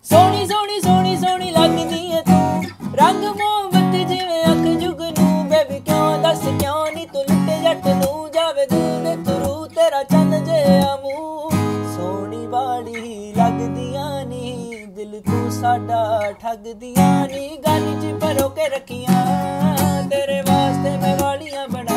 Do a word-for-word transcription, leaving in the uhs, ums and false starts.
सोहनी सोहनी सोहनी सोहनी लगदी है तू, रंग मोहब्बत जिवें अख जुगनू। बेबी क्यों दस क्यों नी तू लुटे जट नू, जावे दिल दे थरू तेरा चंद जिहा मूंह। सोहनी बाड़ी लगदियां नी, दिल तू साडा ठगदियां नी। गल च भरो के रखियां, तेरे वास्ते मैं वालियां बना